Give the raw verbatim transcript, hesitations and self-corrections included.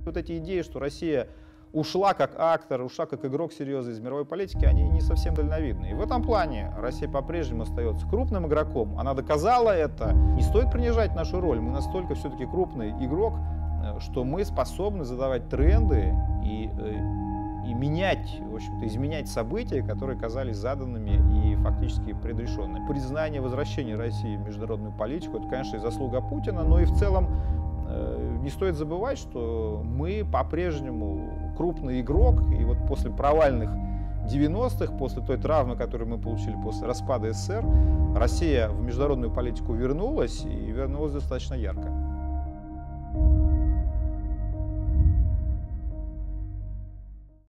Вот эти идеи, что Россия ушла как актор, ушла как игрок серьезный из мировой политики, они не совсем дальновидны. И в этом плане Россия по-прежнему остается крупным игроком. Она доказала это. Не стоит принижать нашу роль. Мы настолько все-таки крупный игрок, что мы способны задавать тренды и, и менять, в общем-то, изменять события, которые казались заданными и фактически предрешенными. Признание возвращения России в международную политику — это, конечно, и заслуга Путина, но и в целом не стоит забывать, что мы по-прежнему крупный игрок, и вот после провальных девяностых, после той травмы, которую мы получили после распада СССР, Россия в международную политику вернулась, и вернулась достаточно ярко.